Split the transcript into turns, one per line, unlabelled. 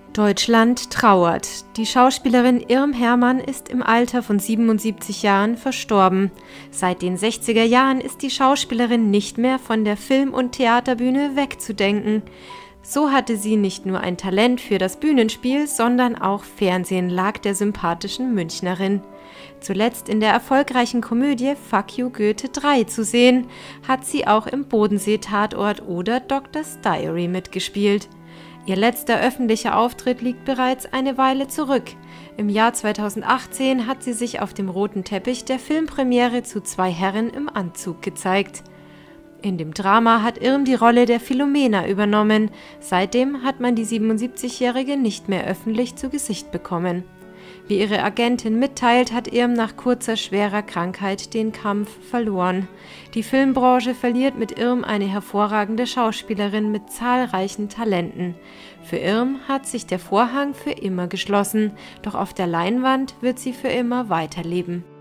Deutschland trauert. Die Schauspielerin Irm Hermann ist im Alter von 77 Jahren verstorben. Seit den 60er Jahren ist die Schauspielerin nicht mehr von der Film- und Theaterbühne wegzudenken. So hatte sie nicht nur ein Talent für das Bühnenspiel, sondern auch Fernsehen lag der sympathischen Münchnerin. Zuletzt in der erfolgreichen Komödie Fuck You Goethe 3 zu sehen, hat sie auch im Bodensee-Tatort oder Doctor's Diary mitgespielt. Ihr letzter öffentlicher Auftritt liegt bereits eine Weile zurück. Im Jahr 2018 hat sie sich auf dem roten Teppich der Filmpremiere zu Zwei Herren im Anzug gezeigt. In dem Drama hat Irm die Rolle der Philomena übernommen. Seitdem hat man die 77-Jährige nicht mehr öffentlich zu Gesicht bekommen. Wie ihre Agentin mitteilt, hat Irm nach kurzer, schwerer Krankheit den Kampf verloren. Die Filmbranche verliert mit Irm eine hervorragende Schauspielerin mit zahlreichen Talenten. Für Irm hat sich der Vorhang für immer geschlossen, doch auf der Leinwand wird sie für immer weiterleben.